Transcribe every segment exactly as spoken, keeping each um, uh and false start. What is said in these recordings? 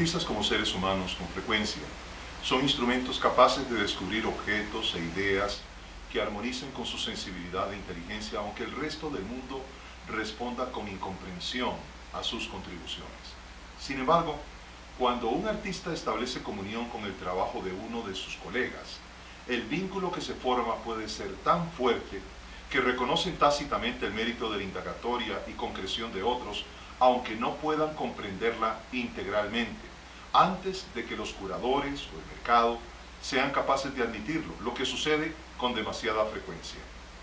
artistas como seres humanos con frecuencia son instrumentos capaces de descubrir objetos e ideas que armonicen con su sensibilidad e inteligencia, aunque el resto del mundo responda con incomprensión a sus contribuciones. Sin embargo, cuando un artista establece comunión con el trabajo de uno de sus colegas, el vínculo que se forma puede ser tan fuerte que reconocen tácitamente el mérito de la indagatoria y concreción de otros, aunque no puedan comprenderla integralmente, antes de que los curadores o el mercado sean capaces de admitirlo, lo que sucede con demasiada frecuencia.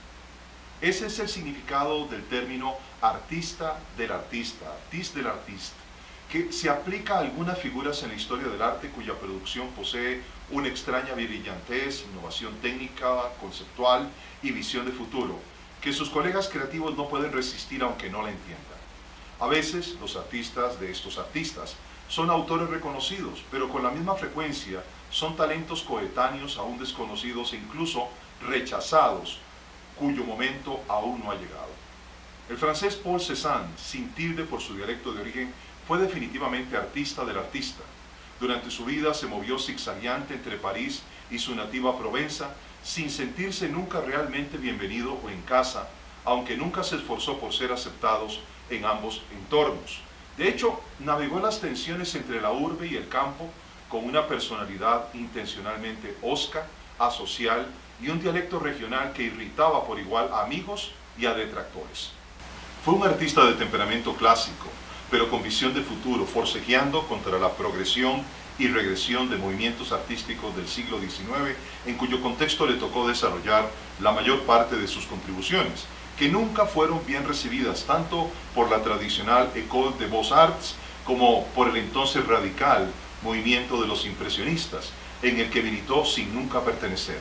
Ese es el significado del término artista del artista, artiste del artista, que se aplica a algunas figuras en la historia del arte cuya producción posee una extraña brillantez, innovación técnica, conceptual y visión de futuro, que sus colegas creativos no pueden resistir aunque no la entiendan. A veces, los artistas de estos artistas son autores reconocidos, pero con la misma frecuencia son talentos coetáneos aún desconocidos e incluso rechazados, cuyo momento aún no ha llegado. El francés Paul Cézanne, sin tilde por su dialecto de origen, fue definitivamente artista del artista. Durante su vida se movió zigzagueante entre París y su nativa Provenza, sin sentirse nunca realmente bienvenido o en casa, aunque nunca se esforzó por ser aceptados en ambos entornos. De hecho, navegó en las tensiones entre la urbe y el campo con una personalidad intencionalmente hosca, asocial y un dialecto regional que irritaba por igual a amigos y a detractores. Fue un artista de temperamento clásico, pero con visión de futuro, forcejeando contra la progresión y regresión de movimientos artísticos del siglo diecinueve, en cuyo contexto le tocó desarrollar la mayor parte de sus contribuciones, que nunca fueron bien recibidas tanto por la tradicional École des Beaux-Arts como por el entonces radical movimiento de los impresionistas, en el que militó sin nunca pertenecer.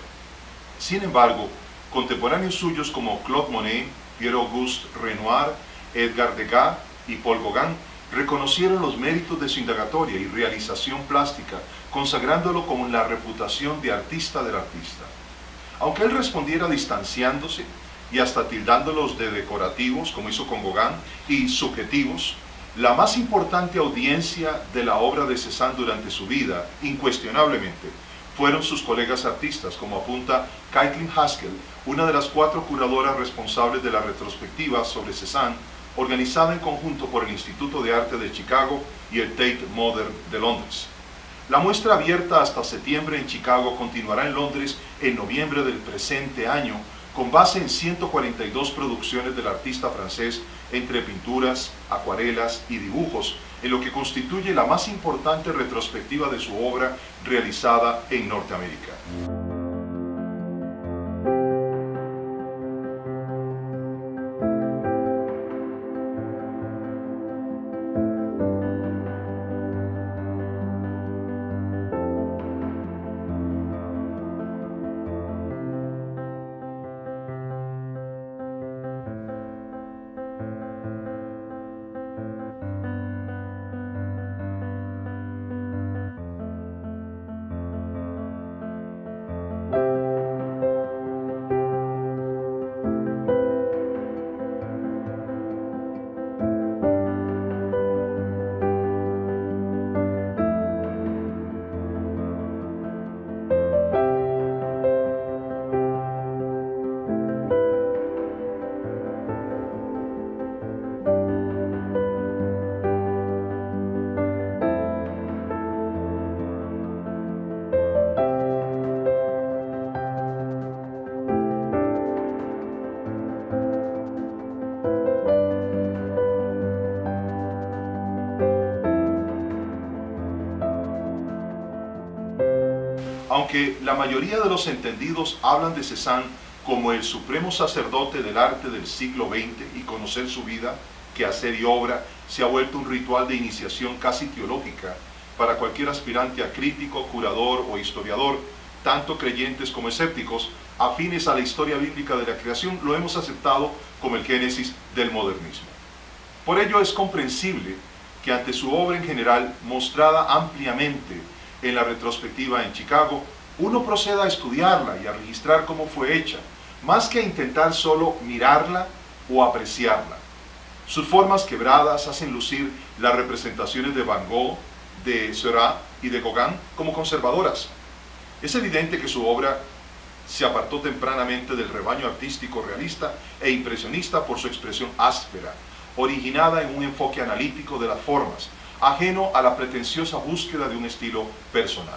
Sin embargo, contemporáneos suyos como Claude Monet, Pierre-Auguste Renoir, Edgar Degas y Paul Gauguin reconocieron los méritos de su indagatoria y realización plástica, consagrándolo como la reputación de artista del artista. Aunque él respondiera distanciándose y hasta tildándolos de decorativos, como hizo con Gauguin, y subjetivos, la más importante audiencia de la obra de Cézanne durante su vida, incuestionablemente, fueron sus colegas artistas, como apunta Caitlin Haskell, una de las cuatro curadoras responsables de la retrospectiva sobre Cézanne, organizada en conjunto por el Instituto de Arte de Chicago y el Tate Modern de Londres. La muestra abierta hasta septiembre en Chicago continuará en Londres en noviembre del presente año, con base en ciento cuarenta y dos producciones del artista francés, entre pinturas, acuarelas y dibujos, en lo que constituye la más importante retrospectiva de su obra realizada en Norteamérica. Aunque la mayoría de los entendidos hablan de Cézanne como el supremo sacerdote del arte del siglo veinte y conocer su vida, quehacer y obra se ha vuelto un ritual de iniciación casi teológica para cualquier aspirante a crítico, curador o historiador, tanto creyentes como escépticos, afines a la historia bíblica de la creación, lo hemos aceptado como el génesis del modernismo. Por ello es comprensible que ante su obra en general, mostrada ampliamente en la retrospectiva en Chicago, uno proceda a estudiarla y a registrar cómo fue hecha, más que a intentar solo mirarla o apreciarla. Sus formas quebradas hacen lucir las representaciones de Van Gogh, de Seurat y de Gauguin como conservadoras. Es evidente que su obra se apartó tempranamente del rebaño artístico realista e impresionista por su expresión áspera, originada en un enfoque analítico de las formas, ajeno a la pretenciosa búsqueda de un estilo personal.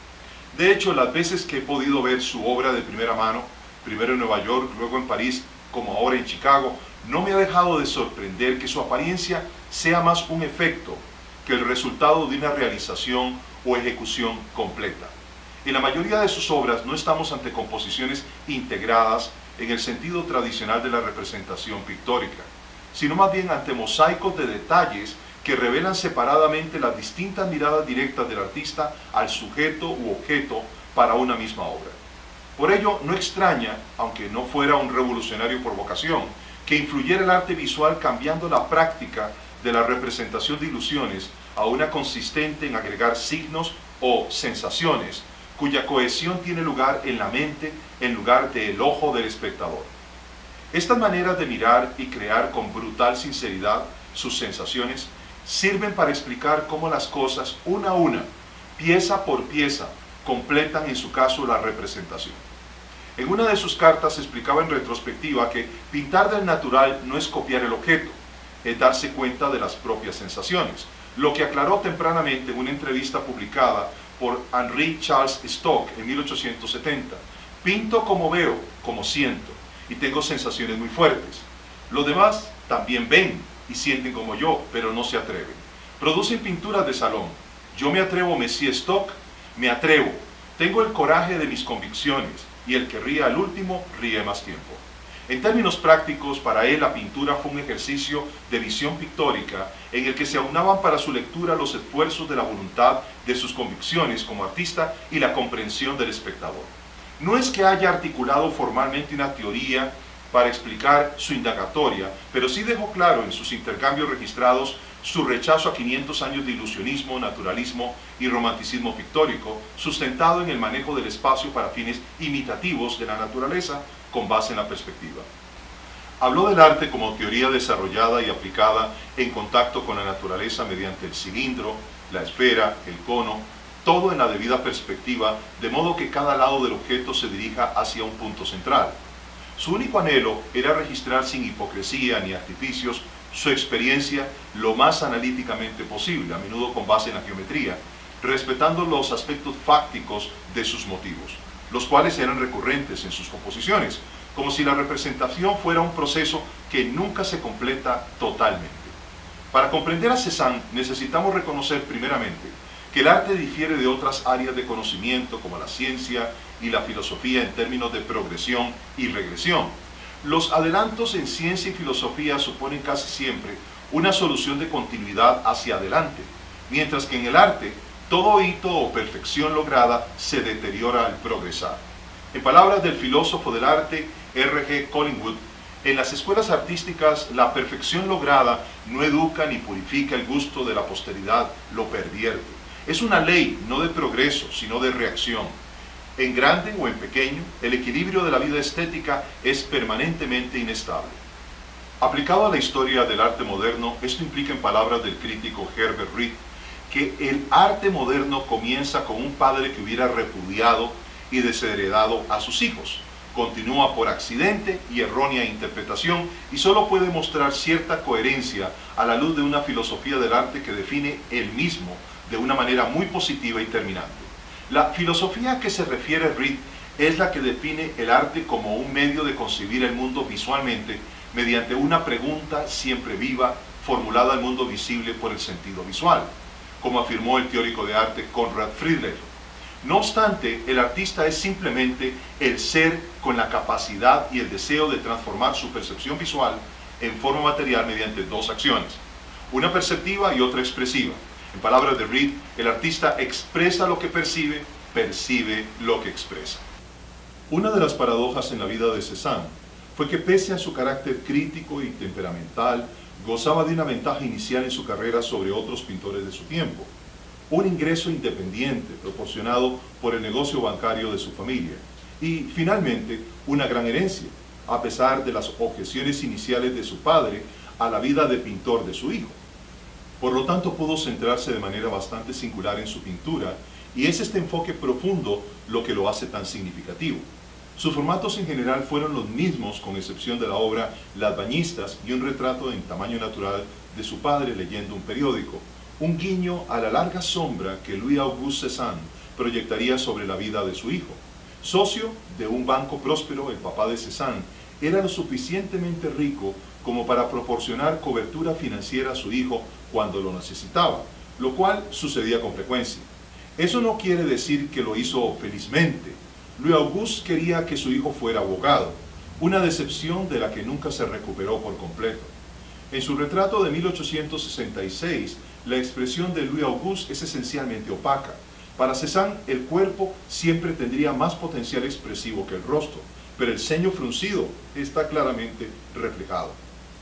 De hecho, las veces que he podido ver su obra de primera mano, primero en Nueva York, luego en París, como ahora en Chicago, no me ha dejado de sorprender que su apariencia sea más un efecto que el resultado de una realización o ejecución completa. En la mayoría de sus obras no estamos ante composiciones integradas en el sentido tradicional de la representación pictórica, sino más bien ante mosaicos de detalles que revelan separadamente las distintas miradas directas del artista al sujeto u objeto para una misma obra. Por ello, no extraña, aunque no fuera un revolucionario por vocación, que influyera el arte visual cambiando la práctica de la representación de ilusiones a una consistente en agregar signos o sensaciones, cuya cohesión tiene lugar en la mente en lugar del ojo del espectador. Estas maneras de mirar y crear con brutal sinceridad sus sensaciones sirven para explicar cómo las cosas, una a una, pieza por pieza, completan en su caso la representación. En una de sus cartas explicaba en retrospectiva que pintar del natural no es copiar el objeto, es darse cuenta de las propias sensaciones, lo que aclaró tempranamente en una entrevista publicada por Henri Charles Stock en mil ochocientos setenta. Pinto como veo, como siento, y tengo sensaciones muy fuertes. Los demás también ven y sienten como yo, pero no se atreven. Producen pinturas de salón. Yo me atrevo, Monsieur Stock, me atrevo. Tengo el coraje de mis convicciones, y el que ríe al último, ríe más tiempo. En términos prácticos, para él la pintura fue un ejercicio de visión pictórica en el que se aunaban para su lectura los esfuerzos de la voluntad, de sus convicciones como artista y la comprensión del espectador. No es que haya articulado formalmente una teoría para explicar su indagatoria, pero sí dejó claro en sus intercambios registrados su rechazo a quinientos años de ilusionismo, naturalismo y romanticismo pictórico, sustentado en el manejo del espacio para fines imitativos de la naturaleza con base en la perspectiva. Habló del arte como teoría desarrollada y aplicada en contacto con la naturaleza mediante el cilindro, la esfera, el cono, todo en la debida perspectiva, de modo que cada lado del objeto se dirija hacia un punto central. Su único anhelo era registrar sin hipocresía ni artificios su experiencia lo más analíticamente posible, a menudo con base en la geometría, respetando los aspectos fácticos de sus motivos, los cuales eran recurrentes en sus composiciones, como si la representación fuera un proceso que nunca se completa totalmente. Para comprender a Cézanne necesitamos reconocer primeramente que el arte difiere de otras áreas de conocimiento como la ciencia y la filosofía en términos de progresión y regresión. Los adelantos en ciencia y filosofía suponen casi siempre una solución de continuidad hacia adelante, mientras que en el arte todo hito o perfección lograda se deteriora al progresar. En palabras del filósofo del arte R G Collingwood, en las escuelas artísticas la perfección lograda no educa ni purifica el gusto de la posteridad, lo pervierte. Es una ley no de progreso, sino de reacción. En grande o en pequeño, el equilibrio de la vida estética es permanentemente inestable. Aplicado a la historia del arte moderno, esto implica en palabras del crítico Herbert Reed, que el arte moderno comienza con un padre que hubiera repudiado y desheredado a sus hijos. Continúa por accidente y errónea interpretación y solo puede mostrar cierta coherencia a la luz de una filosofía del arte que define él mismo de una manera muy positiva y terminante. La filosofía a que se refiere Reed es la que define el arte como un medio de concebir el mundo visualmente mediante una pregunta siempre viva formulada al mundo visible por el sentido visual, como afirmó el teórico de arte Conrad Friedler. No obstante, el artista es simplemente el ser con la capacidad y el deseo de transformar su percepción visual en forma material mediante dos acciones, una perceptiva y otra expresiva. En palabras de Reed, el artista expresa lo que percibe, percibe lo que expresa. Una de las paradojas en la vida de Cézanne fue que pese a su carácter crítico y temperamental, gozaba de una ventaja inicial en su carrera sobre otros pintores de su tiempo, un ingreso independiente proporcionado por el negocio bancario de su familia y, finalmente, una gran herencia, a pesar de las objeciones iniciales de su padre a la vida de pintor de su hijo. Por lo tanto, pudo centrarse de manera bastante singular en su pintura, y es este enfoque profundo lo que lo hace tan significativo. Sus formatos en general fueron los mismos, con excepción de la obra Las Bañistas y un retrato en tamaño natural de su padre leyendo un periódico, un guiño a la larga sombra que Louis-Auguste Cézanne proyectaría sobre la vida de su hijo. Socio de un banco próspero, el papá de Cézanne era lo suficientemente rico como para proporcionar cobertura financiera a su hijo cuando lo necesitaba, lo cual sucedía con frecuencia. Eso no quiere decir que lo hizo felizmente. Louis-Auguste quería que su hijo fuera abogado, una decepción de la que nunca se recuperó por completo. En su retrato de mil ochocientos sesenta y seis, la expresión de Louis-Auguste es esencialmente opaca. Para Cézanne, el cuerpo siempre tendría más potencial expresivo que el rostro, pero el ceño fruncido está claramente reflejado.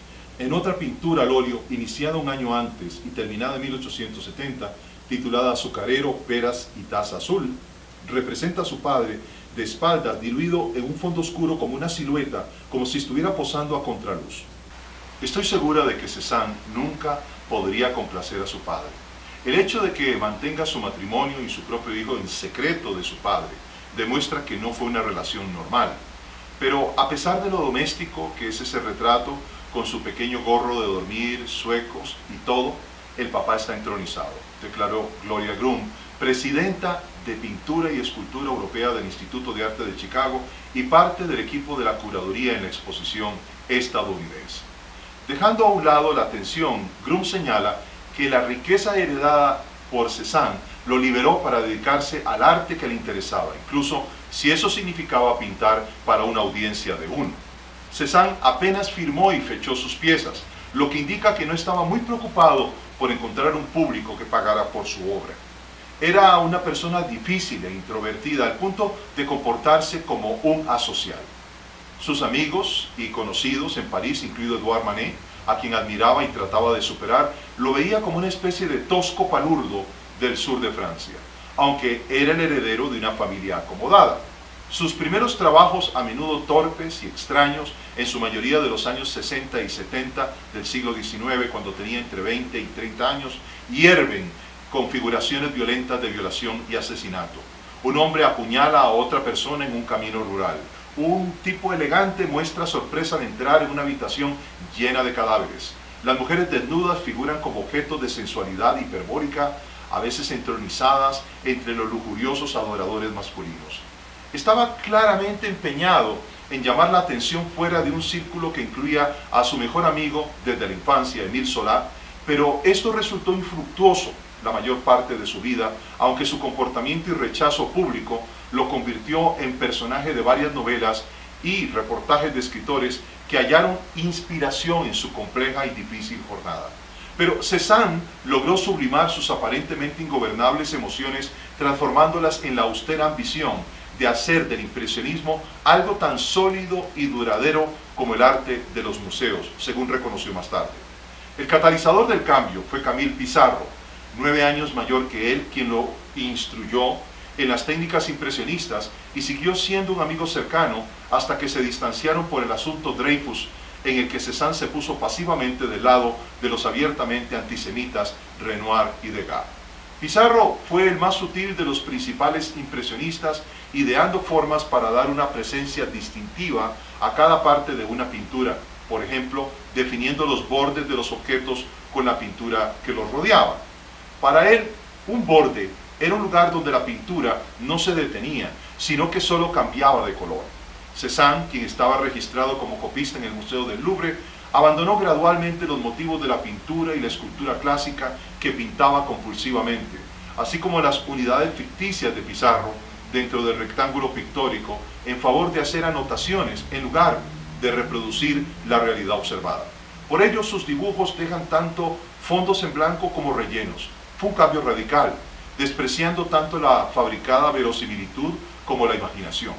En otra pintura al óleo, iniciada un año antes y terminada en mil ochocientos setenta, titulada Azucarero, Peras y Taza Azul, representa a su padre de espaldas, diluido en un fondo oscuro como una silueta, como si estuviera posando a contraluz. Estoy segura de que Cézanne nunca podría complacer a su padre. El hecho de que mantenga su matrimonio y su propio hijo en secreto de su padre demuestra que no fue una relación normal. Pero a pesar de lo doméstico que es ese retrato, con su pequeño gorro de dormir, suecos y todo, el papá está entronizado, declaró Gloria Groom, presidenta de Pintura y Escultura Europea del Instituto de Arte de Chicago y parte del equipo de la curaduría en la exposición estadounidense. Dejando a un lado la atención, Groom señala que la riqueza heredada por Cézanne lo liberó para dedicarse al arte que le interesaba, incluso si eso significaba pintar para una audiencia de uno. Cézanne apenas firmó y fechó sus piezas, lo que indica que no estaba muy preocupado por encontrar un público que pagara por su obra. Era una persona difícil e introvertida al punto de comportarse como un asocial. Sus amigos y conocidos en París, incluido Edouard Manet, a quien admiraba y trataba de superar, lo veía como una especie de tosco palurdo del sur de Francia, aunque era el heredero de una familia acomodada. Sus primeros trabajos, a menudo torpes y extraños, en su mayoría de los años sesenta y setenta del siglo diecinueve, cuando tenía entre veinte y treinta años, hierven con figuraciones violentas de violación y asesinato. Un hombre apuñala a otra persona en un camino rural. Un tipo elegante muestra sorpresa al entrar en una habitación llena de cadáveres. Las mujeres desnudas figuran como objetos de sensualidad hiperbórica, a veces entronizadas entre los lujuriosos adoradores masculinos. Estaba claramente empeñado en llamar la atención fuera de un círculo que incluía a su mejor amigo desde la infancia, Émile Zola, pero esto resultó infructuoso la mayor parte de su vida, aunque su comportamiento y rechazo público lo convirtió en personaje de varias novelas y reportajes de escritores que hallaron inspiración en su compleja y difícil jornada. Pero Cézanne logró sublimar sus aparentemente ingobernables emociones, transformándolas en la austera ambición de hacer del impresionismo algo tan sólido y duradero como el arte de los museos, según reconoció más tarde. El catalizador del cambio fue Camille Pissarro, nueve años mayor que él, quien lo instruyó en las técnicas impresionistas y siguió siendo un amigo cercano hasta que se distanciaron por el asunto Dreyfus, en el que Cézanne se puso pasivamente del lado de los abiertamente antisemitas Renoir y Degas. Pissarro fue el más sutil de los principales impresionistas, ideando formas para dar una presencia distintiva a cada parte de una pintura, por ejemplo, definiendo los bordes de los objetos con la pintura que los rodeaba. Para él, un borde era un lugar donde la pintura no se detenía, sino que solo cambiaba de color. Cézanne, quien estaba registrado como copista en el Museo del Louvre, abandonó gradualmente los motivos de la pintura y la escultura clásica que pintaba compulsivamente, así como las unidades ficticias de Pissarro dentro del rectángulo pictórico, en favor de hacer anotaciones en lugar de reproducir la realidad observada. Por ello, sus dibujos dejan tanto fondos en blanco como rellenos. Fue un cambio radical, despreciando tanto la fabricada verosimilitud como la imaginación.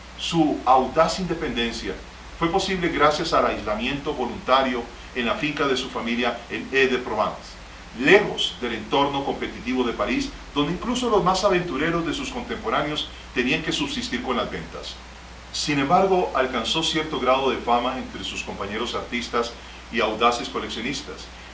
Su audaz independencia fue posible gracias al aislamiento voluntario en la finca de su familia en Aix-de-Provence, lejos del entorno competitivo de París, donde incluso los más aventureros de sus contemporáneos tenían que subsistir con las ventas. Sin embargo, alcanzó cierto grado de fama entre sus compañeros artistas y audaces coleccionistas,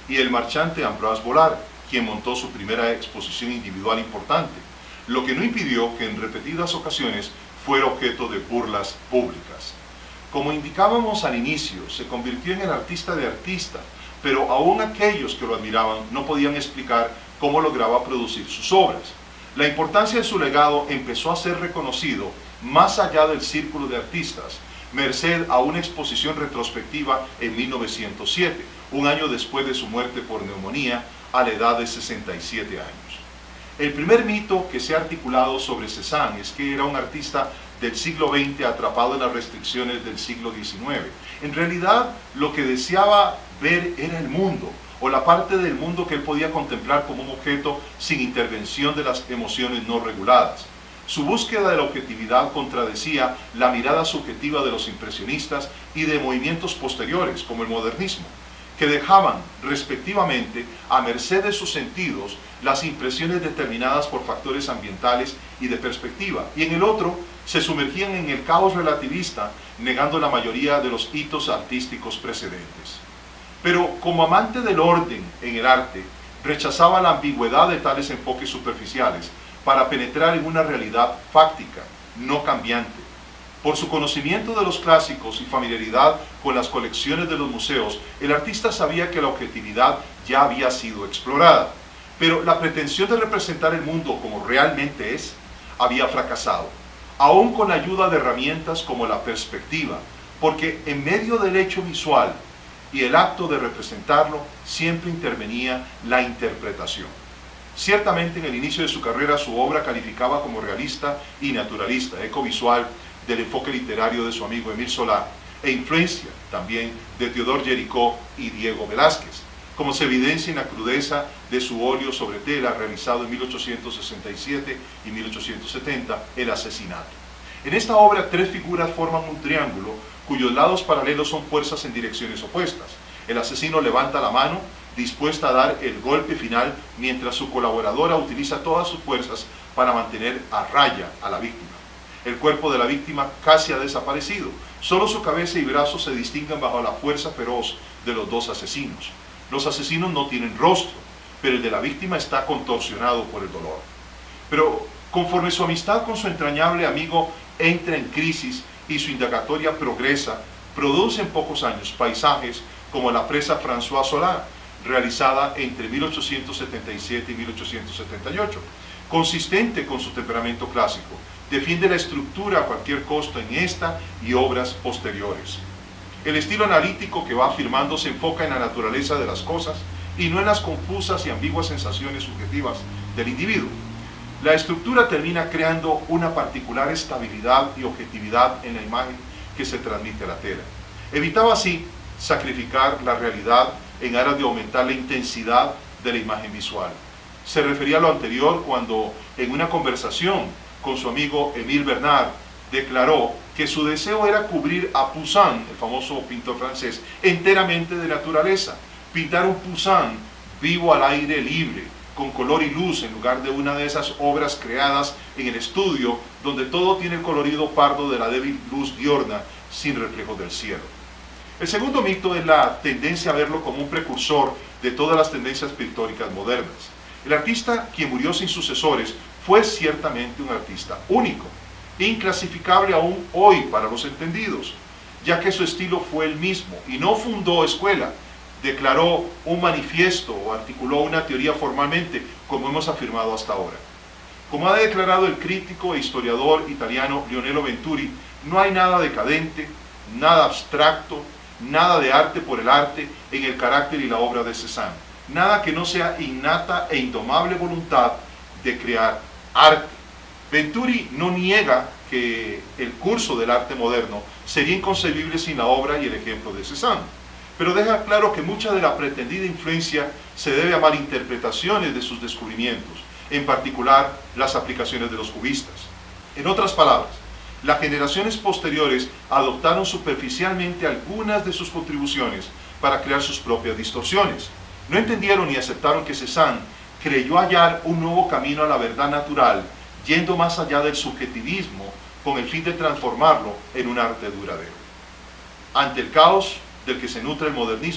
y el marchante Ambroise Vollard, quien montó su primera exposición individual importante, lo que no impidió que en repetidas ocasiones fuera objeto de burlas públicas. Como indicábamos al inicio, se convirtió en el artista de artista, pero aún aquellos que lo admiraban no podían explicar cómo lograba producir sus obras. La importancia de su legado empezó a ser reconocido más allá del círculo de artistas, merced a una exposición retrospectiva en mil novecientos siete, un año después de su muerte por neumonía a la edad de sesenta y siete años. El primer mito que se ha articulado sobre Cézanne es que era un artista del siglo veinte atrapado en las restricciones del siglo diecinueve. En realidad, lo que deseaba ver era el mundo, o la parte del mundo que él podía contemplar como un objeto sin intervención de las emociones no reguladas. Su búsqueda de la objetividad contradecía la mirada subjetiva de los impresionistas y de movimientos posteriores, como el modernismo, que dejaban, respectivamente, a merced de sus sentidos, las impresiones determinadas por factores ambientales y de perspectiva, y en el otro se sumergían en el caos relativista, negando la mayoría de los hitos artísticos precedentes. Pero como amante del orden en el arte, rechazaba la ambigüedad de tales enfoques superficiales para penetrar en una realidad fáctica, no cambiante. Por su conocimiento de los clásicos y familiaridad con las colecciones de los museos, el artista sabía que la objetividad ya había sido explorada, pero la pretensión de representar el mundo como realmente es, había fracasado, aún con la ayuda de herramientas como la perspectiva, porque en medio del hecho visual y el acto de representarlo, siempre intervenía la interpretación. Ciertamente en el inicio de su carrera su obra calificaba como realista y naturalista, eco visual del enfoque literario de su amigo Émile Zola, e influencia también de Teodor Géricault y Diego Velázquez, como se evidencia en la crudeza de su óleo sobre tela realizado en mil ochocientos sesenta y siete y mil ochocientos setenta, El asesinato. En esta obra tres figuras forman un triángulo cuyos lados paralelos son fuerzas en direcciones opuestas. El asesino levanta la mano, dispuesta a dar el golpe final, mientras su colaboradora utiliza todas sus fuerzas para mantener a raya a la víctima. El cuerpo de la víctima casi ha desaparecido, solo su cabeza y brazos se distinguen bajo la fuerza feroz de los dos asesinos. Los asesinos no tienen rostro, pero el de la víctima está contorsionado por el dolor. Pero conforme su amistad con su entrañable amigo entra en crisis y su indagatoria progresa, produce en pocos años paisajes como La presa François Zola, realizada entre mil ochocientos setenta y siete y mil ochocientos setenta y ocho. Consistente con su temperamento clásico, defiende la estructura a cualquier costo en esta y obras posteriores. El estilo analítico que va afirmando se enfoca en la naturaleza de las cosas y no en las confusas y ambiguas sensaciones subjetivas del individuo. La estructura termina creando una particular estabilidad y objetividad en la imagen que se transmite a la tela. Evitaba así sacrificar la realidad en aras de aumentar la intensidad de la imagen visual. Se refería a lo anterior cuando, en una conversación con su amigo Émile Bernard, declaró que su deseo era cubrir a Poussin, el famoso pintor francés, enteramente de naturaleza, pintar un Poussin vivo al aire libre, con color y luz, en lugar de una de esas obras creadas en el estudio, donde todo tiene el colorido pardo de la débil luz diurna, sin reflejo del cielo. El segundo mito es la tendencia a verlo como un precursor de todas las tendencias pictóricas modernas. El artista, quien murió sin sucesores, fue ciertamente un artista único, inclasificable aún hoy para los entendidos, ya que su estilo fue el mismo y no fundó escuela, declaró un manifiesto o articuló una teoría formalmente, como hemos afirmado hasta ahora. Como ha declarado el crítico e historiador italiano Lionello Venturi, no hay nada decadente, nada abstracto, nada de arte por el arte en el carácter y la obra de Cézanne, nada que no sea innata e indomable voluntad de crear arte. Venturi no niega que el curso del arte moderno sería inconcebible sin la obra y el ejemplo de Cézanne, pero deja claro que mucha de la pretendida influencia se debe a malinterpretaciones de sus descubrimientos, en particular las aplicaciones de los cubistas. En otras palabras, las generaciones posteriores adoptaron superficialmente algunas de sus contribuciones para crear sus propias distorsiones. No entendieron ni aceptaron que Cézanne creyó hallar un nuevo camino a la verdad natural, yendo más allá del subjetivismo, con el fin de transformarlo en un arte duradero. Ante el caos del que se nutre el modernismo,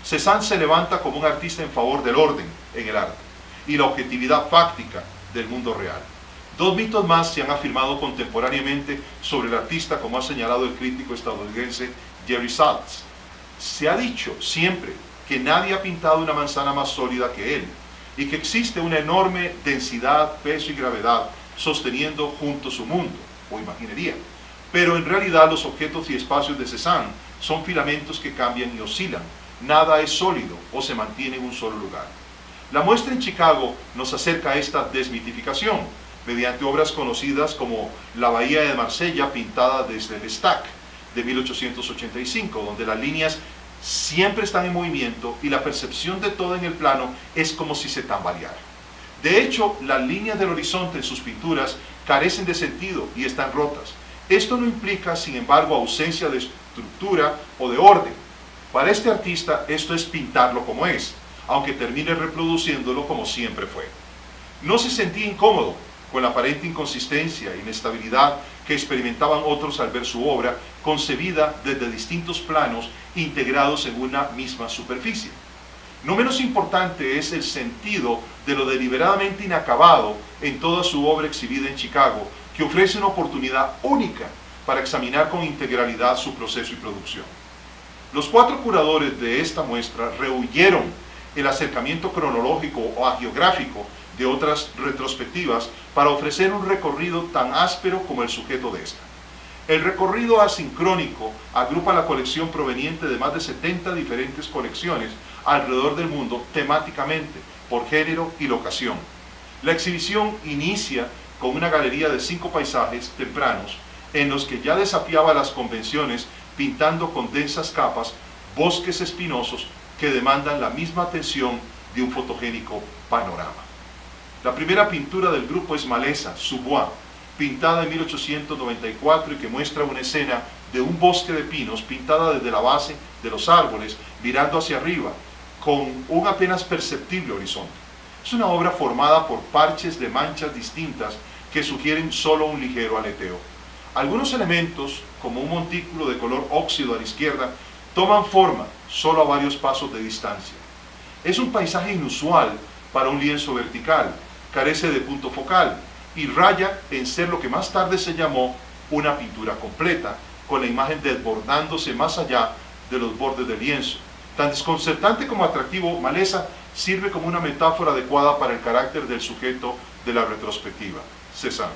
Cézanne se levanta como un artista en favor del orden en el arte y la objetividad fáctica del mundo real. Dos mitos más se han afirmado contemporáneamente sobre el artista, como ha señalado el crítico estadounidense Jerry Saltz. Se ha dicho siempre que nadie ha pintado una manzana más sólida que él y que existe una enorme densidad, peso y gravedad sosteniendo junto su mundo o imaginería. Pero en realidad los objetos y espacios de Cézanne son filamentos que cambian y oscilan. Nada es sólido o se mantiene en un solo lugar. La muestra en Chicago nos acerca a esta desmitificación mediante obras conocidas como La Bahía de Marsella, pintada desde el Stack de mil ochocientos ochenta y cinco, donde las líneas siempre están en movimiento y la percepción de todo en el plano es como si se tambaleara. De hecho, las líneas del horizonte en sus pinturas carecen de sentido y están rotas. Esto no implica, sin embargo, ausencia de estructura o de orden. Para este artista esto es pintarlo como es, aunque termine reproduciéndolo como siempre fue. No se sentía incómodo con la aparente inconsistencia e inestabilidad que experimentaban otros al ver su obra, concebida desde distintos planos integrados en una misma superficie. No menos importante es el sentido de lo deliberadamente inacabado en toda su obra exhibida en Chicago, que ofrece una oportunidad única para examinar con integralidad su proceso y producción. Los cuatro curadores de esta muestra rehuyeron el acercamiento cronológico o hagiográfico de otras retrospectivas para ofrecer un recorrido tan áspero como el sujeto de esta. El recorrido asincrónico agrupa la colección proveniente de más de setenta diferentes colecciones alrededor del mundo temáticamente, por género y locación. La exhibición inicia con una galería de cinco paisajes tempranos en los que ya desafiaba las convenciones pintando con densas capas bosques espinosos que demandan la misma atención de un fotogénico panorama. La primera pintura del grupo es Maleza, Sous-Bois, pintada en mil ochocientos noventa y cuatro y que muestra una escena de un bosque de pinos pintada desde la base de los árboles, mirando hacia arriba, con un apenas perceptible horizonte. Es una obra formada por parches de manchas distintas que sugieren solo un ligero aleteo. Algunos elementos, como un montículo de color óxido a la izquierda, toman forma solo a varios pasos de distancia. Es un paisaje inusual para un lienzo vertical, carece de punto focal y raya en ser lo que más tarde se llamó una pintura completa, con la imagen desbordándose más allá de los bordes del lienzo. Tan desconcertante como atractivo, Maleza sirve como una metáfora adecuada para el carácter del sujeto de la retrospectiva, Cézanne.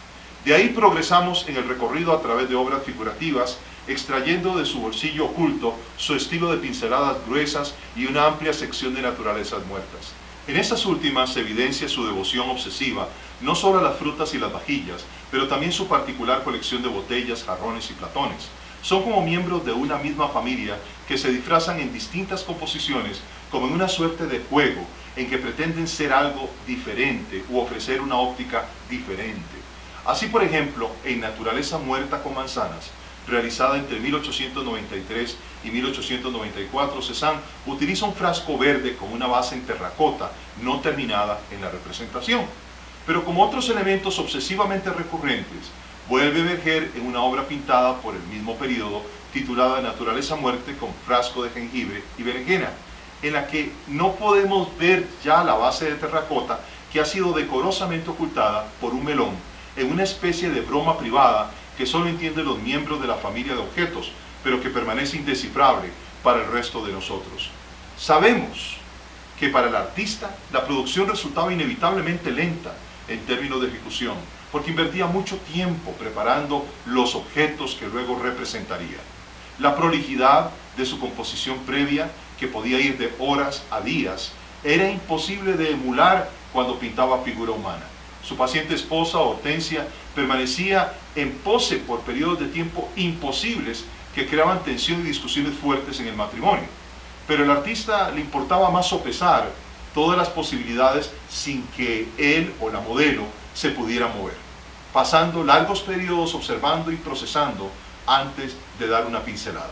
De ahí progresamos en el recorrido a través de obras figurativas, extrayendo de su bolsillo oculto su estilo de pinceladas gruesas y una amplia sección de naturalezas muertas. En estas últimas se evidencia su devoción obsesiva, no solo a las frutas y las vajillas, pero también su particular colección de botellas, jarrones y platones. Son como miembros de una misma familia que se disfrazan en distintas composiciones como en una suerte de juego en que pretenden ser algo diferente u ofrecer una óptica diferente. Así, por ejemplo, en Naturaleza muerta con manzanas, realizada entre mil ochocientos noventa y tres y mil ochocientos noventa y cuatro, Cézanne utiliza un frasco verde con una base en terracota no terminada en la representación. Pero como otros elementos obsesivamente recurrentes, vuelve a emerger en una obra pintada por el mismo periodo titulada Naturaleza muerta con frasco de jengibre y berenjena, en la que no podemos ver ya la base de terracota que ha sido decorosamente ocultada por un melón en una especie de broma privada que solo entienden los miembros de la familia de objetos, pero que permanece indescifrable para el resto de nosotros. Sabemos que para el artista la producción resultaba inevitablemente lenta en términos de ejecución, porque invertía mucho tiempo preparando los objetos que luego representaría. La prolijidad de su composición previa, que podía ir de horas a días, era imposible de emular cuando pintaba figura humana. Su paciente esposa, Hortensia, permanecía en pose por periodos de tiempo imposibles que creaban tensión y discusiones fuertes en el matrimonio. Pero al artista le importaba más sopesar todas las posibilidades sin que él o la modelo se pudiera mover, pasando largos periodos observando y procesando antes de dar una pincelada.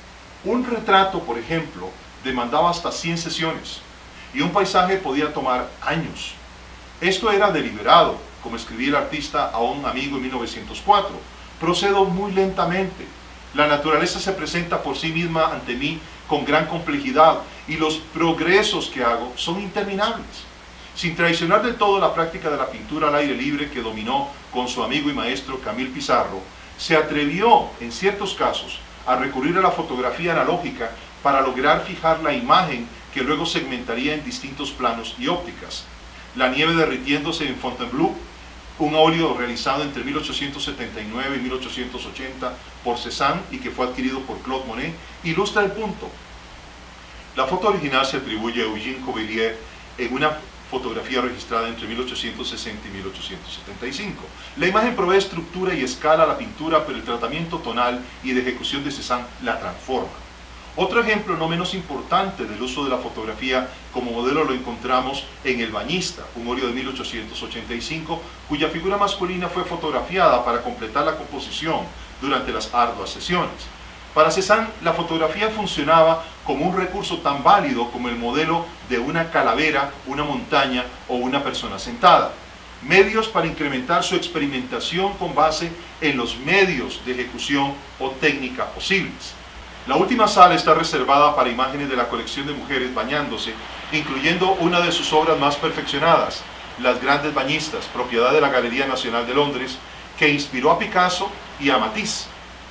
Un retrato, por ejemplo, demandaba hasta cien sesiones y un paisaje podía tomar años. Esto era deliberado, como escribía el artista a un amigo en mil novecientos cuatro. Procedo muy lentamente, La naturaleza se presenta por sí misma ante mí con gran complejidad y los progresos que hago son interminables. Sin traicionar del todo la práctica de la pintura al aire libre que dominó con su amigo y maestro Camille Pissarro, se atrevió, en ciertos casos, a recurrir a la fotografía analógica para lograr fijar la imagen que luego segmentaría en distintos planos y ópticas. La nieve derritiéndose en Fontainebleau, un óleo realizado entre mil ochocientos setenta y nueve y mil ochocientos ochenta por Cézanne y que fue adquirido por Claude Monet, ilustra el punto. La foto original se atribuye a Eugène Cuvelier en una fotografía registrada entre mil ochocientos sesenta y mil ochocientos setenta y cinco. La imagen provee estructura y escala a la pintura, pero el tratamiento tonal y de ejecución de Cézanne la transforma. Otro ejemplo no menos importante del uso de la fotografía como modelo lo encontramos en El Bañista, un óleo de mil ochocientos ochenta y cinco, cuya figura masculina fue fotografiada para completar la composición durante las arduas sesiones. Para Cézanne, la fotografía funcionaba como un recurso tan válido como el modelo de una calavera, una montaña o una persona sentada. Medios para incrementar su experimentación con base en los medios de ejecución o técnica posibles. La última sala está reservada para imágenes de la colección de mujeres bañándose, incluyendo una de sus obras más perfeccionadas, Las Grandes Bañistas, propiedad de la Galería Nacional de Londres, que inspiró a Picasso y a Matisse.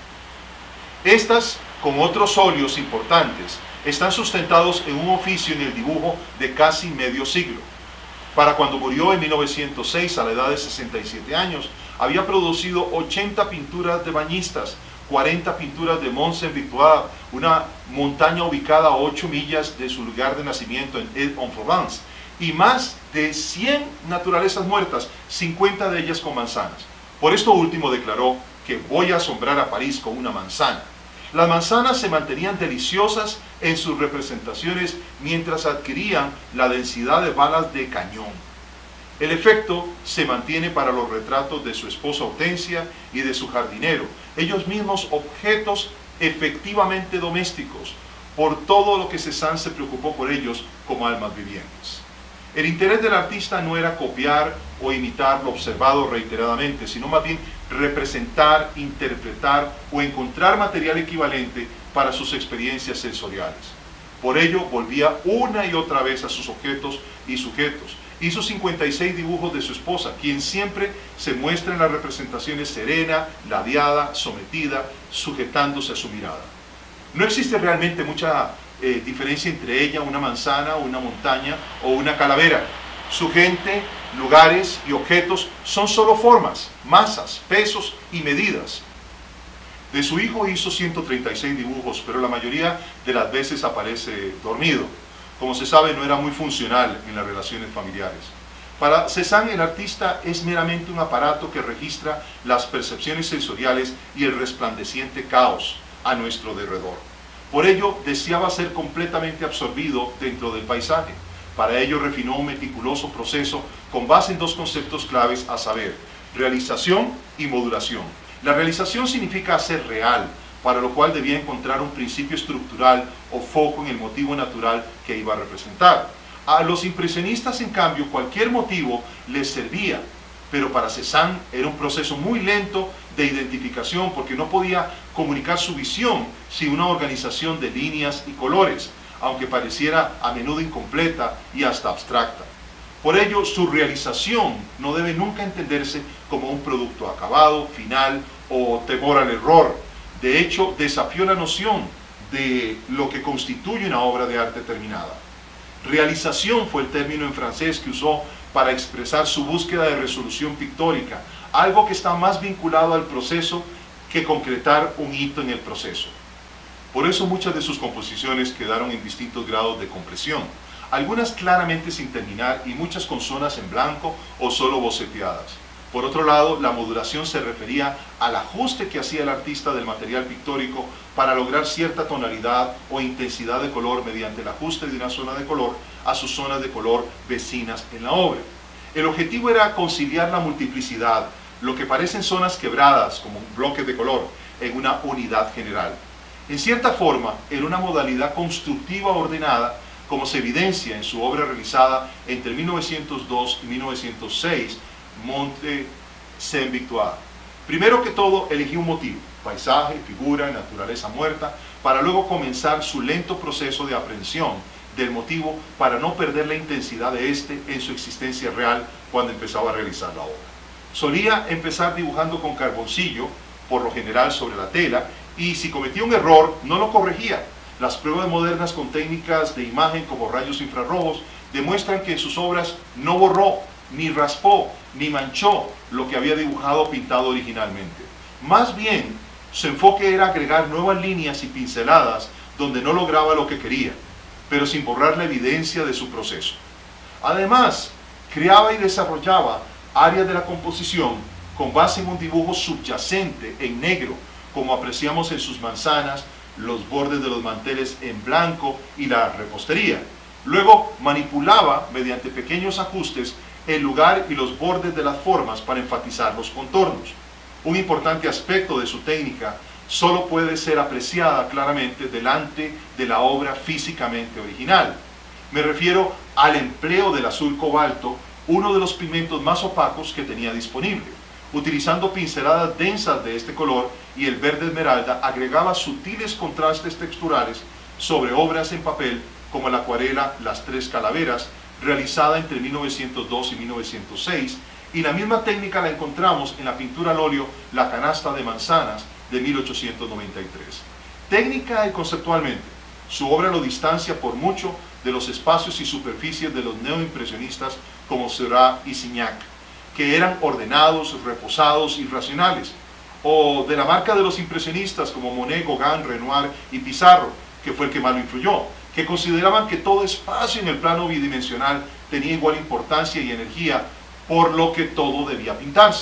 Estas, con otros óleos importantes, están sustentados en un oficio en el dibujo de casi medio siglo. Para cuando murió en mil novecientos seis, a la edad de sesenta y siete años, había producido ochenta pinturas de bañistas, cuarenta pinturas de Mont Saint-Victoire, una montaña ubicada a ocho millas de su lugar de nacimiento en Aix-en-Provence, y más de cien naturalezas muertas, cincuenta de ellas con manzanas. Por esto último declaró que voy a asombrar a París con una manzana. Las manzanas se mantenían deliciosas en sus representaciones mientras adquirían la densidad de balas de cañón. El efecto se mantiene para los retratos de su esposa Hortensia y de su jardinero, ellos mismos objetos efectivamente domésticos, por todo lo que Cézanne se preocupó por ellos como almas vivientes. El interés del artista no era copiar o imitar lo observado reiteradamente, sino más bien representar, interpretar o encontrar material equivalente para sus experiencias sensoriales. Por ello volvía una y otra vez a sus objetos y sujetos. Hizo cincuenta y seis dibujos de su esposa, quien siempre se muestra en las representaciones serena, ladeada, sometida, sujetándose a su mirada. No existe realmente mucha eh, diferencia entre ella, una manzana, una montaña o una calavera. Su gente, lugares y objetos son solo formas, masas, pesos y medidas. De su hijo hizo ciento treinta y seis dibujos, pero la mayoría de las veces aparece dormido. Como se sabe, no era muy funcional en las relaciones familiares. Para Cézanne, el artista es meramente un aparato que registra las percepciones sensoriales y el resplandeciente caos a nuestro derredor. Por ello, deseaba ser completamente absorbido dentro del paisaje. Para ello, refinó un meticuloso proceso con base en dos conceptos claves, a saber, realización y modulación. La realización significa hacer real, para lo cual debía encontrar un principio estructural o foco en el motivo natural que iba a representar. A los impresionistas, en cambio, cualquier motivo les servía, pero para Cézanne era un proceso muy lento de identificación porque no podía comunicar su visión sin una organización de líneas y colores, aunque pareciera a menudo incompleta y hasta abstracta. Por ello, su realización no debe nunca entenderse como un producto acabado, final o temor al error. De hecho, desafió la noción de lo que constituye una obra de arte terminada. Realización fue el término en francés que usó para expresar su búsqueda de resolución pictórica, algo que está más vinculado al proceso que concretar un hito en el proceso. Por eso muchas de sus composiciones quedaron en distintos grados de compresión, algunas claramente sin terminar y muchas con zonas en blanco o solo boceteadas. Por otro lado, la modulación se refería al ajuste que hacía el artista del material pictórico para lograr cierta tonalidad o intensidad de color mediante el ajuste de una zona de color a sus zonas de color vecinas en la obra. El objetivo era conciliar la multiplicidad, lo que parecen zonas quebradas como bloques de color, en una unidad general. En cierta forma, era una modalidad constructiva ordenada, como se evidencia en su obra realizada entre mil novecientos dos y mil novecientos seis, Mont Saint-Victoire. Primero que todo, elegí un motivo. paisaje, figura, naturaleza muerta, para luego comenzar su lento proceso de aprehensión del motivo para no perder la intensidad de este en su existencia real cuando empezaba a realizar la obra. Solía empezar dibujando con carboncillo, por lo general sobre la tela, y si cometía un error, no lo corregía. Las pruebas modernas con técnicas de imagen como rayos infrarrojos demuestran que en sus obras no borró, ni raspó, ni manchó lo que había dibujado o pintado originalmente. Más bien, su enfoque era agregar nuevas líneas y pinceladas donde no lograba lo que quería, pero sin borrar la evidencia de su proceso. Además, creaba y desarrollaba áreas de la composición con base en un dibujo subyacente en negro, como apreciamos en sus manzanas, los bordes de los manteles en blanco y la repostería. Luego manipulaba, mediante pequeños ajustes, el lugar y los bordes de las formas para enfatizar los contornos. Un importante aspecto de su técnica solo puede ser apreciada claramente delante de la obra físicamente original. Me refiero al empleo del azul cobalto, uno de los pigmentos más opacos que tenía disponible. Utilizando pinceladas densas de este color y el verde esmeralda, agregaba sutiles contrastes texturales sobre obras en papel como la acuarela Las Tres Calaveras, realizada entre mil novecientos dos y mil novecientos seis, y la misma técnica la encontramos en la pintura al óleo La Canasta de Manzanas de mil ochocientos noventa y tres. Técnica y conceptualmente, su obra lo distancia por mucho de los espacios y superficies de los neoimpresionistas como Seurat y Signac, que eran ordenados, reposados y racionales, o de la marca de los impresionistas como Monet, Gauguin, Renoir y Pissarro, que fue el que más lo influyó, que consideraban que todo espacio en el plano bidimensional tenía igual importancia y energía, por lo que todo debía pintarse.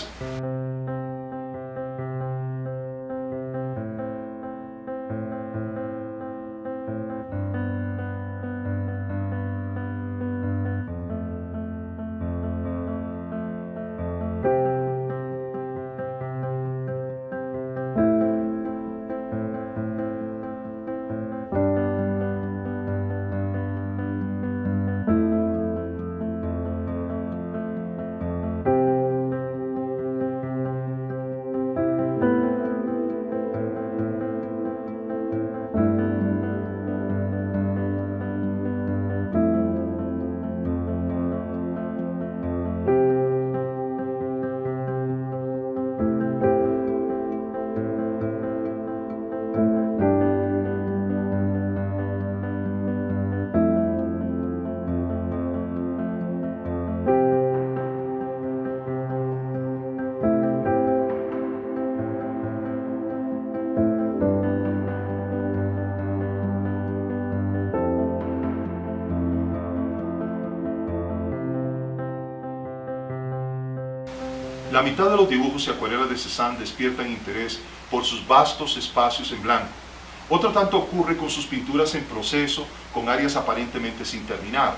La mitad de los dibujos y acuarelas de Cézanne despiertan interés por sus vastos espacios en blanco. Otro tanto ocurre con sus pinturas en proceso, con áreas aparentemente sin terminar,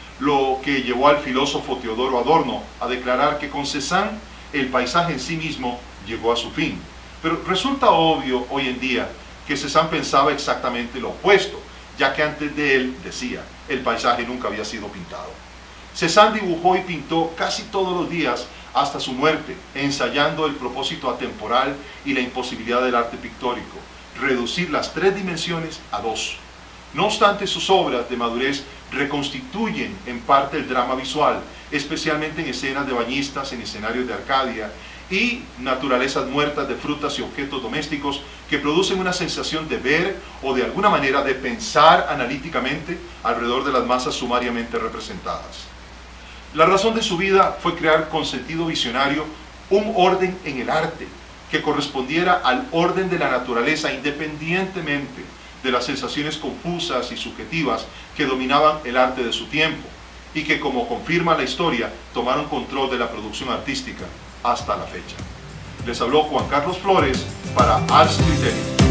lo que llevó al filósofo Teodoro Adorno a declarar que con Cézanne el paisaje en sí mismo llegó a su fin. Pero resulta obvio hoy en día que Cézanne pensaba exactamente lo opuesto, ya que antes de él, decía, el paisaje nunca había sido pintado. Cézanne dibujó y pintó casi todos los días hasta su muerte, ensayando el propósito atemporal y la imposibilidad del arte pictórico, reducir las tres dimensiones a dos. No obstante, sus obras de madurez reconstituyen en parte el drama visual, especialmente en escenas de bañistas, en escenarios de Arcadia y naturalezas muertas de frutas y objetos domésticos que producen una sensación de ver o de alguna manera de pensar analíticamente alrededor de las masas sumariamente representadas. La razón de su vida fue crear con sentido visionario un orden en el arte que correspondiera al orden de la naturaleza independientemente de las sensaciones confusas y subjetivas que dominaban el arte de su tiempo y que, como confirma la historia, tomaron control de la producción artística hasta la fecha. Les habló Juan Carlos Flores para Ars Criterio.